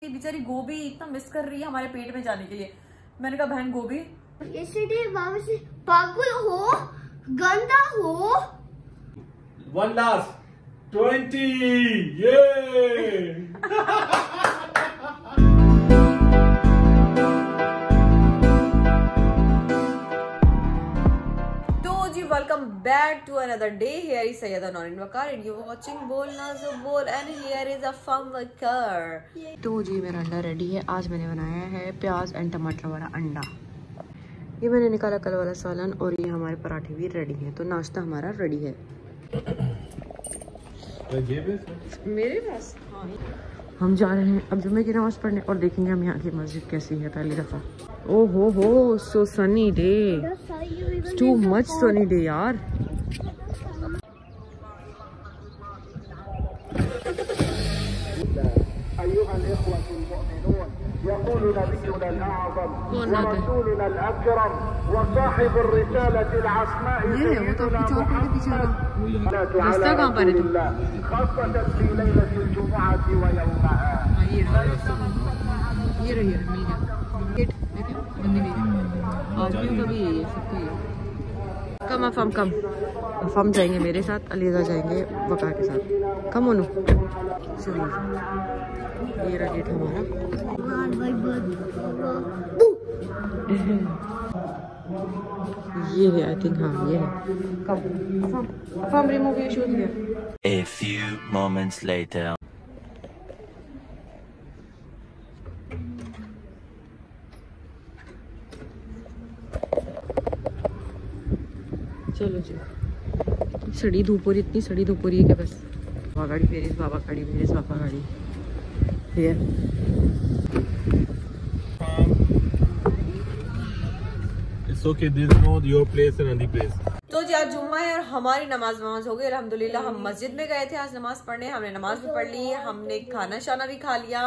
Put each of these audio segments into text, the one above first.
कि बेचारी गोभी इतना मिस कर रही है हमारे पेट में जाने के लिए। मैंने कहा बहन गोभी से पागल हो, गंदा हो। 1 last 20 ये welcome back to another day. Here is Sayyada Noreen Wakar and you are watching बोलना जो बोल and here is a fun Wakar. तो जी मेरा अंडा रेडी है। आज मैंने बनाया है प्याज एंड टमाटर वाला अंडा। ये मैंने निकाला कल वाला सालन और ये हमारे पराठे भी रेडी हैं। तो नाश्ता हमारा रेडी है। मेरे पास हम जा रहे हैं अब जुम्मे की नमाज पढ़ने और देखेंगे हम यहाँ की मस्जिद कैसी है पहली दफा। ओहो हो so sunny day, too much sunny day यार। يقول نبينا الأعظم ورسولنا الأكرم وصاحب الرسالة العصماء سيدنا محمد على رسول الله خاصة في ليلة الجمعة ويومها। कम अफम जाएंगे मेरे साथ, अलीजा जाएंगे वकार के साथ। कम ओनू चलो ये रहा गेट हमारा। ये है आई थिंक, हाँ ये है। Come Afam remove your shoes here. A few moments later. चलो जी सड़ी धूप हो रही, इतनी सड़ी धूप हो रही है कि बस। बाबा गाड़ी मेरे बाबा गाड़ी, मेरे पापा गाड़ी है। It's okay, there is no your place and another place. तो जी आज जुम्मा है और हमारी नमाज हो गई अल्हम्दुलिल्लाह। हम मस्जिद में गए थे आज नमाज पढ़ने, हमने नमाज भी पढ़ ली है, हमने खाना शाना भी खा लिया।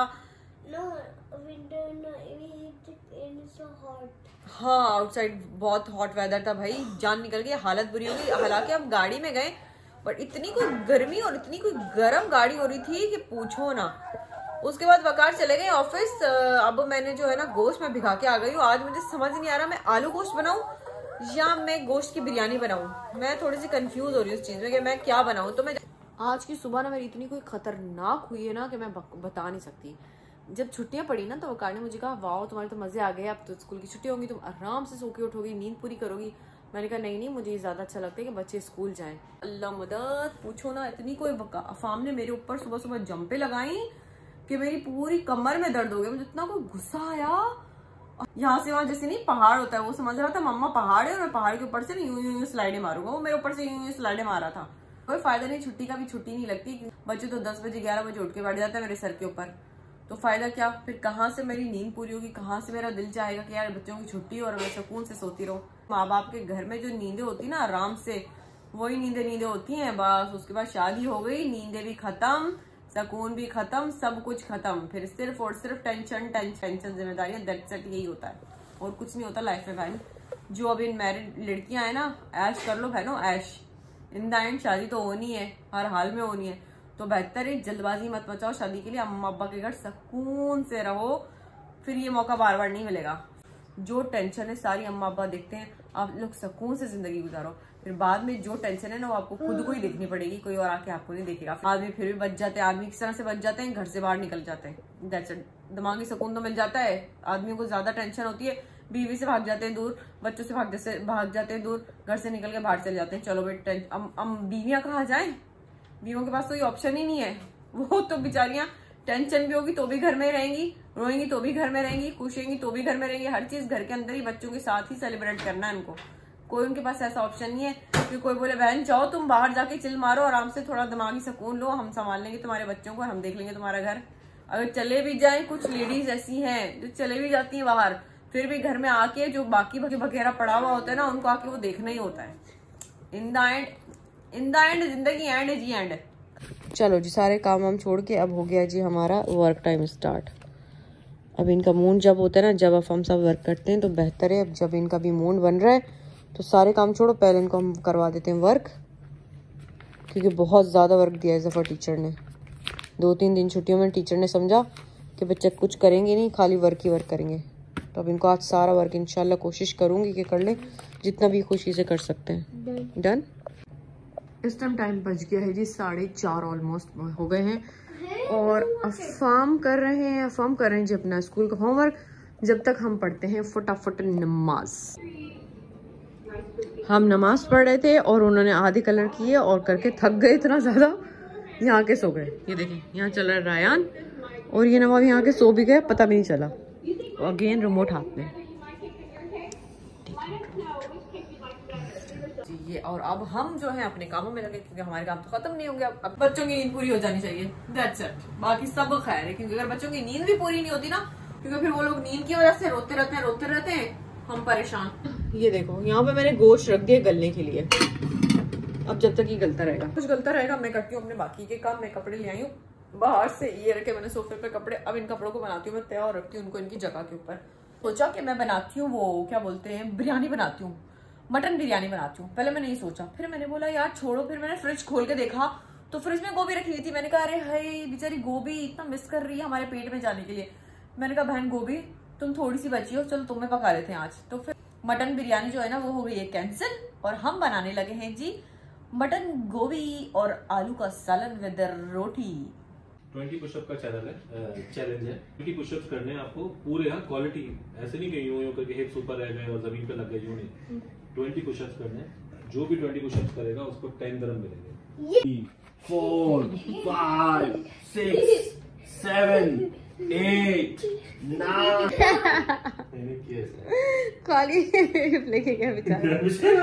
हाँ आउटसाइड बहुत हॉट वेदर था भाई, जान निकल गई, हालत बुरी हो गई। हालांकि हम गाड़ी में गए बट इतनी कोई गर्मी और इतनी कोई गर्म गाड़ी हो रही थी कि पूछो ना। उसके बाद वकार चले गए ऑफिस। अब मैंने जो है ना गोश्त में भिगा के आ गई हूँ। आज मुझे समझ नहीं आ रहा मैं आलू गोश्त बनाऊं या मैं गोश्त की बिरयानी बनाऊं। मैं थोड़ी सी कंफ्यूज हो रही हूँ उस चीज में कि मैं क्या बनाऊं। तो मैं आज की सुबह ना मेरी इतनी कोई खतरनाक हुई है ना कि मैं बता नहीं सकती। जब छुट्टियां पड़ी ना तो वकार ने मुझे कहा वाह तुम्हारे तो मजे आ गए, अब तो स्कूल की छुट्टी होंगी, तुम आराम से सो के उठोगी, नींद पूरी करोगी। मैंने कहा नहीं मुझे ज्यादा अच्छा लगता है कि बच्चे स्कूल जाएं। अल्लाह मदद, पूछो ना इतनी कोई अफाम ने मेरे ऊपर सुबह सुबह जंपे लगाई कि मेरी पूरी कमर में दर्द हो गया। मुझे इतना कोई गुस्सा आया। यहाँ से वहां जैसे नहीं पहाड़ होता है, वो समझ रहा था मम्मा पहाड़ है और मैं पहाड़ के ऊपर से यूं स्लाइडें मारूंगा। वो मेरे ऊपर से यूं स्लाइडें मारा था। कोई फायदा नहीं, छुट्टी का भी छुट्टी नहीं लगती। बच्चे तो 10 बजे 11 बजे उठ के बैठ जाते हैं मेरे सर के ऊपर। तो फायदा क्या, फिर कहाँ से मेरी नींद पूरी होगी, कहाँ से मेरा दिल चाहेगा कि यार बच्चों की छुट्टी और मैं सुकून से सोती रहूं। माँ बाप के घर में जो नींदें होती ना आराम से, वही नींदें होती हैं बस। उसके बाद शादी हो गई, नींदें भी खत्म, सुकून भी खत्म, सब कुछ खत्म। फिर सिर्फ और सिर्फ टेंशन जिम्मेदारियां, दैट्स इट, यही होता है और कुछ नहीं होता लाइफ में बहन। जो अभी मैरिड लड़कियां हैं ना, ऐश कर लो बहनों, ऐश। इन द एंड शादी तो होनी है, हर हाल में होनी है। तो बेहतर है जल्दबाजी मत मचाओ शादी के लिए, अम्मा अब्बा के घर सुकून से रहो, फिर ये मौका बार बार नहीं मिलेगा। जो टेंशन है सारी अम्मा अब्बा देखते हैं, आप लोग सुकून से जिंदगी गुजारो। फिर बाद में जो टेंशन है ना वो आपको खुद को ही देखनी पड़ेगी, कोई और आके आपको नहीं देखेगा। आदमी फिर भी बच जाते हैं, आदमी किस तरह से बच जाते हैं, घर से बाहर निकल जाते हैं, दैट्स इट। दिमागी सुकून तो मिल जाता है। आदमियों को ज्यादा टेंशन होती है, बीवी से भाग जाते हैं दूर, बच्चों से भाग जाते हैं दूर, घर से निकल के बाहर चले जाते हैं। चलो भाई बीवियां कहाँ जाए, बीवियों के पास कोई ऑप्शन ही नहीं है। वो तो बेचारियां टेंशन भी होगी तो भी घर में रहेंगी, रोएंगी तो भी घर में रहेंगी, खुश होंगी तो भी घर में रहेंगी। हर चीज घर के अंदर ही बच्चों के साथ ही सेलिब्रेट करना है उनको। कोई उनके पास ऐसा ऑप्शन नहीं है कि कोई बोले बहन जाओ तुम बाहर जाके चिल मारो, आराम से थोड़ा दिमागी सुकून लो, हम संभाल लेंगे तुम्हारे बच्चों को, हम देख लेंगे तुम्हारा घर। अगर चले भी जाए, कुछ लेडीज ऐसी हैं जो चले भी जाती है बाहर, फिर भी घर में आके जो बाकी वगैरह पड़ा हुआ होता है ना, उनको आके वो देखना ही होता है। इन द एंड जिंदगी एंड है जी एंड। चलो जी सारे काम हम छोड़ के अब हो गया जी हमारा वर्क टाइम स्टार्ट। अब इनका मूड जब होता है ना, जब अब हम सब वर्क करते हैं तो बेहतर है। अब जब इनका भी मूड बन रहा है तो सारे काम छोड़ो, पहले इनको हम करवा देते हैं वर्क, क्योंकि बहुत ज़्यादा वर्क दिया है इस दफ़ा टीचर ने। 2-3 दिन छुट्टियों में टीचर ने समझा कि बच्चे कुछ करेंगे नहीं, खाली वर्क ही वर्क करेंगे। तो अब इनको आज सारा वर्क इंशाल्लाह कोशिश करूंगी कि कर ले, जितना भी खुशी से कर सकते हैं। डन। इस टाइम बज गया है जी 4:30 ऑलमोस्ट हो गए हैं, और अफाम कर रहे हैं जी अपना स्कूल का होमवर्क, जब तक हम पढ़ते हैं फटाफट नमाज। हम नमाज पढ़ रहे थे और उन्होंने आधे कलर किए और करके थक गए इतना ज्यादा, यहाँ के सो गए। ये देखिए यहाँ चल रहा है रायान, और ये नवाब यहाँ के सो भी गए, पता भी नहीं चला। अगेन रिमोट हाथ में ये। और अब हम जो है अपने कामों में लगे, क्योंकि हमारे काम तो खत्म नहीं होंगे। अब बच्चों की नींद पूरी हो जानी चाहिए, दैट्स इट। बाकी सब खैर है, क्योंकि अगर बच्चों की नींद भी पूरी नहीं होती ना, क्योंकि फिर वो लोग नींद की वजह से रोते रहते हैं, हम परेशान। ये देखो यहाँ पे मैंने गोश्त रख दिया गलने के लिए, अब जब तक ये गलता रहेगा, कुछ गलता रहेगा मैं करती हूँ अपने बाकी के काम। मैं कपड़े ले आई हूँ बाहर से, ये रखे मैंने सोफे पे कपड़े। अब इन कपड़ों को बनाती हूँ मैं तय और रखती हूँ उनको इनकी जगह के ऊपर। सोचा कि मैं बनाती हूँ वो क्या बोलते हैं, बिरयानी बनाती हूँ, मटन बिरयानी बनाती हूँ। पहले मैंने नहीं सोचा, फिर मैंने बोला यार छोड़ो। फिर मैंने फ्रिज खोल के देखा तो फ्रिज में गोभी रखी हुई थी। मैंने कहा अरे हाय बेचारी गोभी इतना मिस कर रही है हमारे पेट में जाने के लिए। मैंने कहा बहन गोभी तुम थोड़ी सी बची हो, चलो तुम्हें पका लेते हैं आज। तो फिर मटन बिरयानी जो है ना वो हो गई है कैंसिल, और हम बनाने लगे हैं जी मटन गोभी और आलू का सालन विद रोटी। 20 पुशअप का चैलेंज है। 20 पुशअप्स करने हैं आपको पूरे, हाँ क्वालिटी, ऐसे नहीं कि यूं करके हिप्स ऊपर रह गए और जमीन पे लग गए, यूं नहीं। 20 पुशअप्स करने हैं। जो भी 20 पुशअप्स करेगा उसको 10 दिरहम मिलेंगे। 3 4 5 6 7 8 9 खाली लेके गया बेचारा।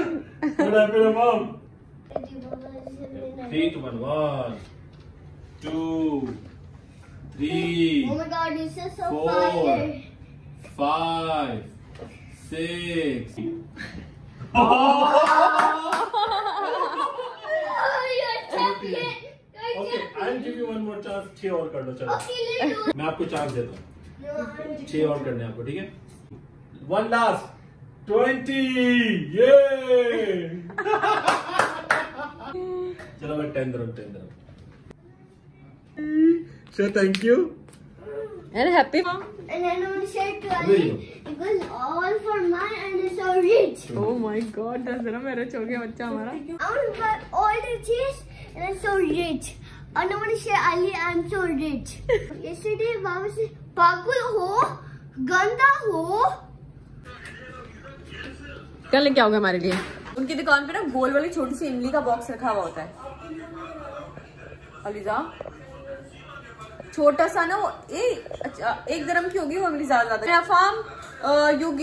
3 to 1 2 3 Oh my god, this is so 4 fire. 5 6 Oh, you're champion. Okay, I'll give you one more chance. 6 और कर लो चलो। Okay, let's do it. मैं आपको चांस देता हूँ। 6 और करने हैं आपको, ठीक है। 1 लास्ट 20 ये चलो मैं 10 दिरहम। Say thank you. And happy. And then I'm gonna say it was all for mine and it's so rich. Oh my God, 10 दिरहम में रिच हो गया बच्चा हमारा। I want to buy all the cheese and I'm so rich. And I want to say Ali, I'm so rich. Yesterday, Baba said, "Pagul ho, ganda ho." कल लेके आओगे हमारे लिए? उनकी दुकान पे ना गोल वाली छोटी सी इमली का बॉक्स रखा हुआ होता है। अलीजा छोटा सा ना वो 1 दिरहम की होगी वो इमली ज्यादा। अफाम यू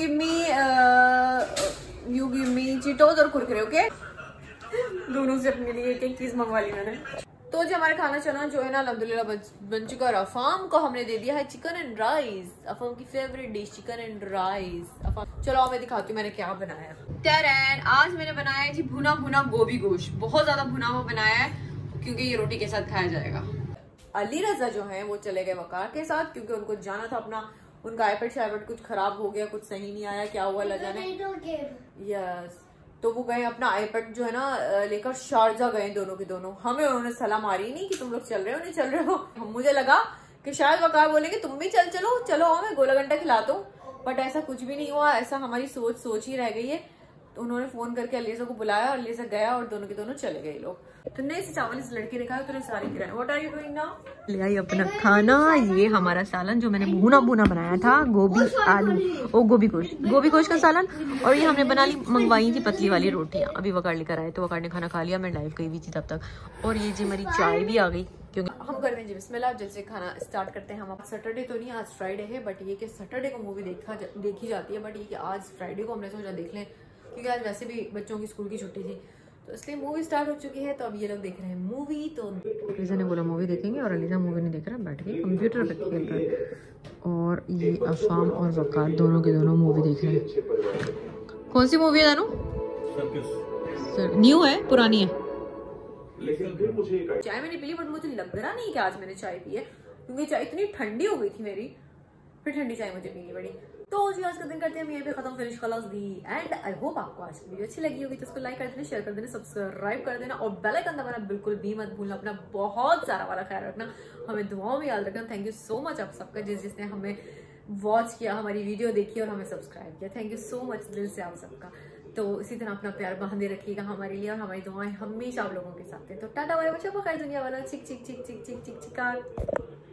गिव मी चीटोज और कुरकुरे, ओके? दोनों से अपने लिए एक चीज मंगवा ली मैंने। तो जो हमारा खाना चना जो है ना अल्हम्दुलिल्लाह बन चुका। और अफाम को हमने दे दिया है चिकन एंड राइस, अफाम की favourite dish chicken and rice. चलो मैं दिखाती हूँ मैंने क्या बनाया है। आज मैंने बनाया है जी भुना गोभी गोश्त, बहुत ज्यादा भुना हुआ बनाया है क्योंकि ये रोटी के साथ खाया जाएगा। अली रजा जो है वो चले गए वकार के साथ, क्योंकि उनको जाना था अपना, उनका आईपैड कुछ खराब हो गया, कुछ सही नहीं आया, क्या हुआ ल जाने। यस, तो वो गए अपना आईपैड जो है ना लेकर शारजा गए दोनों के दोनों। हमें उन्होंने सलाह मारी नहीं कि तुम लोग चल रहे हो नहीं चल रहे हो। मुझे लगा कि शायद वकार बोलेंगे तुम भी चलो मैं गोला घंटा खिलाता हूँ, बट ऐसा कुछ भी नहीं हुआ। ऐसा हमारी सोच ही रह गई है। तो उन्होंने फोन करके अलीजा को बुलाया और अलीजा गया और दोनों के दोनों चले गए लोग। तुमने इस चावल इस लड़के ने कहा तुमने सारी गिराए। What are you doing now? ले आई अपना खाना। ये हमारा सालन जो मैंने भुना बनाया था, गोभी आलू गोभी गोश्त का सालन। और ये हमने बना ली, मंगवाई थी पतली वाली रोटियां। अभी वकार लेकर आए तो वकार ने खाना खा लिया, मैं लाइव गई हुई थी तब तक। और ये जी हमारी चाय भी आ गई, क्योंकि हम करते हैं जी बिस्मिल्लाह, जल्द से खाना स्टार्ट करते हैं। हम सैटरडे तो नहीं, आज फ्राइडे है, बट ये कि सैटरडे को मूवी देखी जाती है, बट ये कि आज फ्राइडे को हमने सोचा देख लें, क्योंकि आज वैसे भी बच्चों की स्कूल की छुट्टी थी, तो इसलिए मूवी स्टार्ट हो चुकी है। तो अब ये लोग देख रहे हैं मूवी। तो अलीजा ने बोला मूवी देखेंगे और अलीजा मूवी नहीं देख रहा, बैठ के कंप्यूटर पे खेल रहा है। और ये अफाम और वकार दोनों के दोनों मूवी देख रहे हैं। कौन सी मूवी है दानू? न्यू है पुरानी है? चाय मैंने पी ली, बट मुझे लग रहा नहीं कि आज मैंने चाय पी है, क्योंकि चाय इतनी ठंडी हो गई थी मेरी। फिर ठंडी चाय मुझे पीनी पड़ी। तो जी आज का दिन करते हैं हम यहीं पे खत्म, फिनिश खलास दी। एंड आई होप आपको आज की वीडियो अच्छी लगी होगी, तो उसको लाइक कर देना, शेयर कर देना, सब्सक्राइब कर देना और बेल आइकन दबाना बिल्कुल भी मत भूलना। अपना बहुत सारा वाला ख्याल रखना, हमें दुआओं में याद रखना। थैंक यू सो मच आप सबका जिसने हमें वॉच किया, हमारी वीडियो देखी और हमें सब्सक्राइब किया। थैंक यू सो मच दिल से आप सबका। तो इसी तरह अपना प्यार बांधे रखिएगा हमारे लिए और हमारी दुआएं हमेशा आप लोगों के साथ हैं। तो टाटा बाय बाय, शब खैर दुनिया वाला, चिक चिक चिक चिक चिक चिक चिक।